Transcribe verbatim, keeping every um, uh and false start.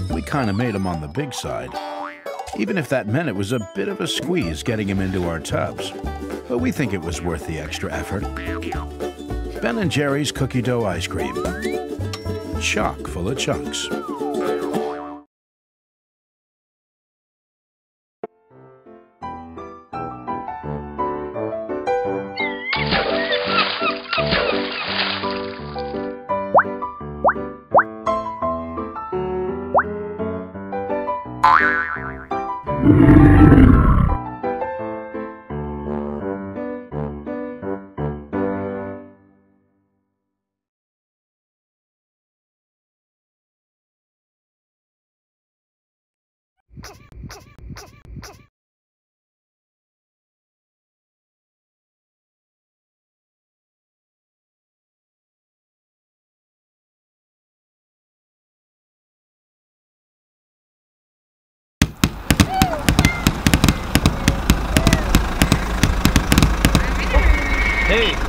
We kind of made him on the big side, even if that meant it was a bit of a squeeze getting him into our tubs. But we think it was worth the extra effort. Ben and Jerry's cookie dough ice cream. Chock full of chunks. Hey!